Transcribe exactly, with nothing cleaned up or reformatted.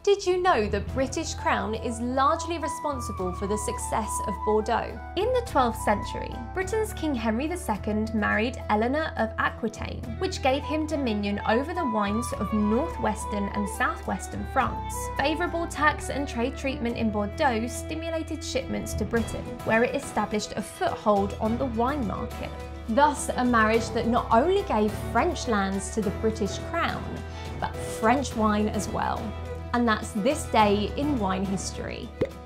Did you know the British crown is largely responsible for the success of Bordeaux? In the twelfth century, Britain's King Henry the Second married Eleanor of Aquitaine, which gave him dominion over the wines of northwestern and southwestern France. Favourable tax and trade treatment in Bordeaux stimulated shipments to Britain, where it established a foothold on the wine market. Thus, a marriage that not only gave French lands to the British crown, but French wine as well. And that's this day in wine history.